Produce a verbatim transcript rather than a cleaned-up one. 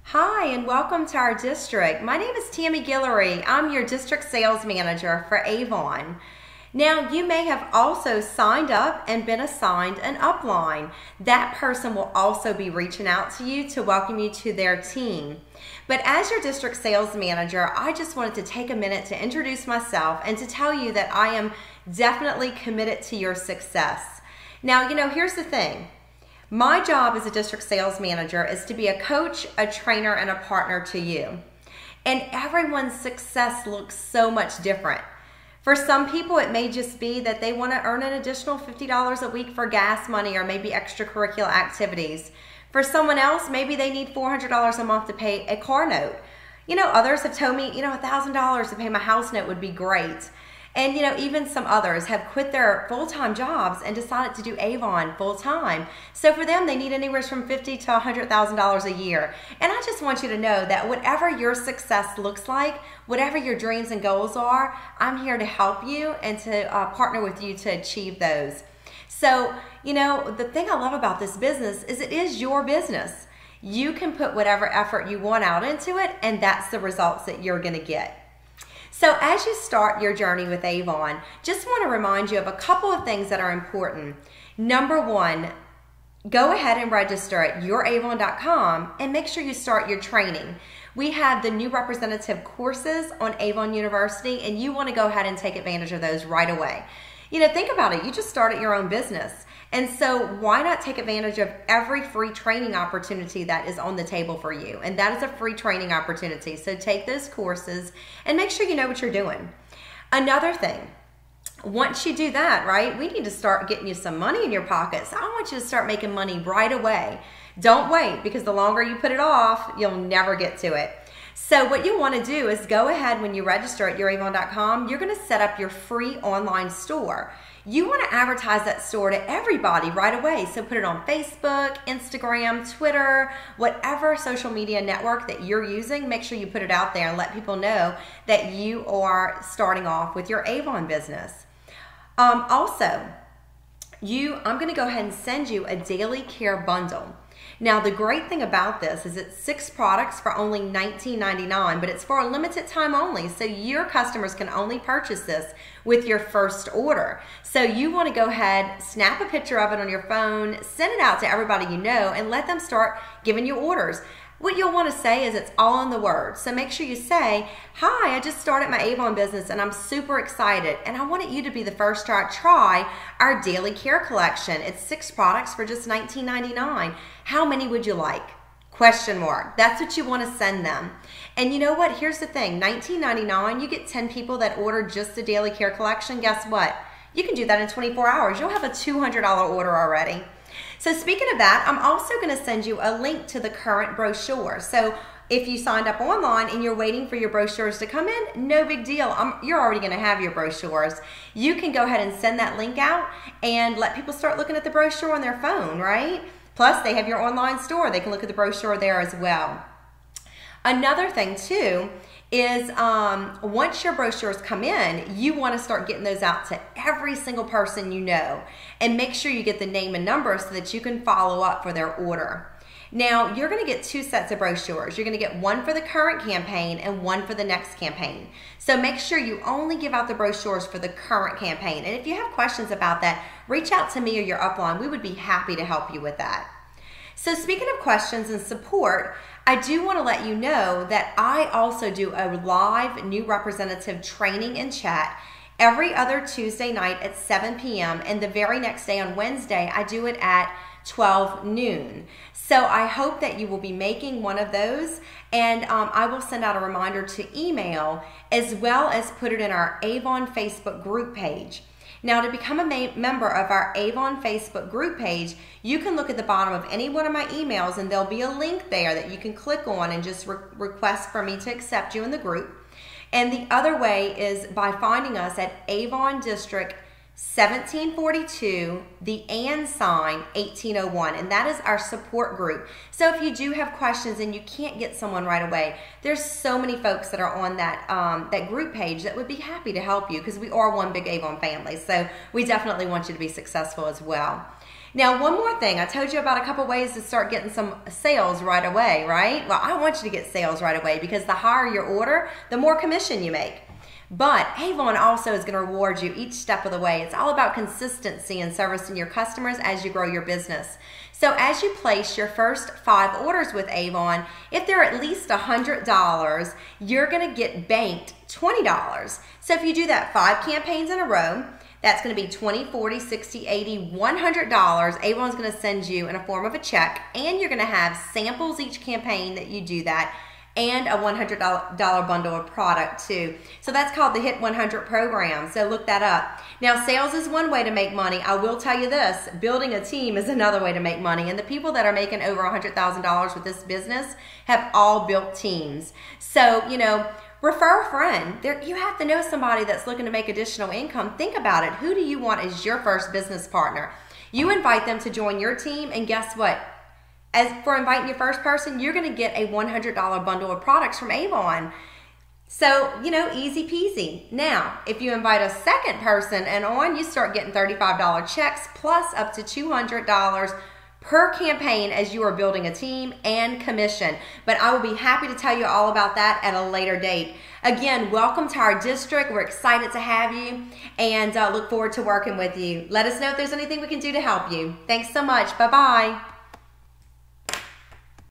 Hi, and welcome to our district. My name is Tammy Guillory. I'm your district sales manager for Avon. Now, you may have also signed up and been assigned an upline. That person will also be reaching out to you to welcome you to their team. But as your district sales manager, I just wanted to take a minute to introduce myself and to tell you that I am definitely committed to your success. Now, you know, here's the thing. My job as a district sales manager is to be a coach, a trainer, and a partner to you. And everyone's success looks so much different. For some people, it may just be that they want to earn an additional fifty dollars a week for gas money or maybe extracurricular activities. For someone else, maybe they need four hundred dollars a month to pay a car note. You know, others have told me, you know, one thousand dollars to pay my house note would be great. And, you know, even some others have quit their full-time jobs and decided to do Avon full-time. So for them, they need anywhere from fifty thousand dollars to one hundred thousand dollars a year. And I just want you to know that whatever your success looks like, whatever your dreams and goals are, I'm here to help you and to uh, partner with you to achieve those. So, you know, the thing I love about this business is it is your business. You can put whatever effort you want out into it, and that's the results that you're going to get. So as you start your journey with Avon, just want to remind you of a couple of things that are important. Number one, go ahead and register at your avon dot com and make sure you start your training. We have the new representative courses on Avon University, and you want to go ahead and take advantage of those right away. You know, think about it. You just started your own business. And so why not take advantage of every free training opportunity that is on the table for you? And that is a free training opportunity. So take those courses and make sure you know what you're doing. Another thing, once you do that, right, we need to start getting you some money in your pockets. I want you to start making money right away. Don't wait, because the longer you put it off, you'll never get to it. So what you want to do is go ahead when you register at your avon dot com, you're going to set up your free online store. You want to advertise that store to everybody right away. So put it on Facebook, Instagram, Twitter, whatever social media network that you're using, make sure you put it out there and let people know that you are starting off with your Avon business. Um, also, you, I'm going to go ahead and send you a daily care bundle. Now, the great thing about this is it's six products for only nineteen ninety-nine, but it's for a limited time only, so your customers can only purchase this with your first order. So you want to go ahead, snap a picture of it on your phone, send it out to everybody you know, and let them start giving you orders. What you'll want to say is it's all in the words. So make sure you say, hi, I just started my Avon business and I'm super excited. And I wanted you to be the first to try our daily care collection. It's six products for just nineteen ninety-nine. How many would you like? Question mark. That's what you want to send them. And you know what? Here's the thing. nineteen ninety-nine, you get ten people that order just the daily care collection. Guess what? You can do that in twenty-four hours. You'll have a two hundred dollar order already. So speaking of that, I'm also going to send you a link to the current brochure. So if you signed up online and you're waiting for your brochures to come in, no big deal. Um, you're already going to have your brochures. You can go ahead and send that link out and let people start looking at the brochure on their phone, right? Plus, they have your online store. They can look at the brochure there as well. Another thing, too, is um, once your brochures come in, you want to start getting those out to every single person you know. And make sure you get the name and number so that you can follow up for their order. Now, you're going to get two sets of brochures. You're going to get one for the current campaign and one for the next campaign. So make sure you only give out the brochures for the current campaign. And if you have questions about that, reach out to me or your upline. We would be happy to help you with that. So speaking of questions and support, I do want to let you know that I also do a live new representative training and chat every other Tuesday night at seven p m and the very next day on Wednesday, I do it at twelve noon. So I hope that you will be making one of those, and um, I will send out a reminder to email as well as put it in our Avon Facebook group page. Now, to become a member of our Avon Facebook group page, you can look at the bottom of any one of my emails and there'll be a link there that you can click on and just re request for me to accept you in the group. And the other way is by finding us at Avon District seventeen forty-two, the and sign eighteen oh one, and that is our support group. So if you do have questions and you can't get someone right away, there's so many folks that are on that um, that group page that would be happy to help you, because we are one big Avon family. So we definitely want you to be successful as well. Now, one more thing. I told you about a couple ways to start getting some sales right away, right? Well, I want you to get sales right away because the higher your order, the more commission you make. But Avon also is going to reward you each step of the way. It's all about consistency and servicing your customers as you grow your business. So as you place your first five orders with Avon, if they're at least one hundred dollars, you're going to get banked twenty dollars. So if you do that five campaigns in a row, that's going to be twenty, forty, sixty, eighty, one hundred dollars. Avon's going to send you in a form of a check, and you're going to have samples each campaign that you do that, and a one hundred dollar bundle of product too. So that's called the Hit one hundred program, so look that up. Now, sales is one way to make money. I will tell you this, building a team is another way to make money, and the people that are making over one hundred thousand dollars with this business have all built teams. So, you know, refer a friend. There, you have to know somebody that's looking to make additional income. Think about it. Who do you want as your first business partner? You invite them to join your team, and guess what? As for inviting your first person, you're going to get a one hundred dollar bundle of products from Avon. So, you know, easy peasy. Now, if you invite a second person and on, you start getting thirty-five dollar checks plus up to two hundred dollars per campaign as you are building a team and commission. But I will be happy to tell you all about that at a later date. Again, welcome to our district. We're excited to have you and uh, look forward to working with you. Let us know if there's anything we can do to help you. Thanks so much. Bye-bye.